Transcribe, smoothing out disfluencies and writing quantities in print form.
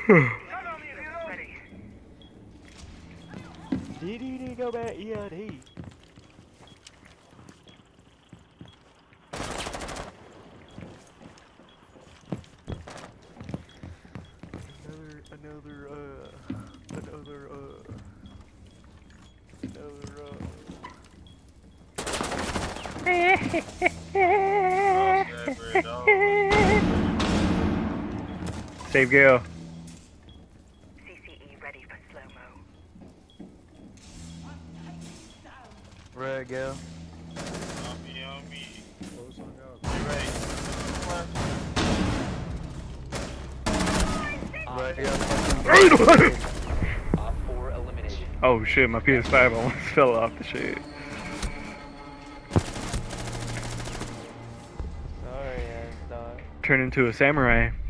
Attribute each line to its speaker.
Speaker 1: DDD go back EID.
Speaker 2: Save Gale.
Speaker 3: CCE ready for slow-mo.
Speaker 1: Right, go.
Speaker 4: On me.
Speaker 5: Close on out.
Speaker 1: Right, go.
Speaker 6: Op 4 eliminated.
Speaker 2: Oh shit, my PS5 almost fell off the shit.
Speaker 1: Sorry, ass dog.
Speaker 2: Turned into a samurai.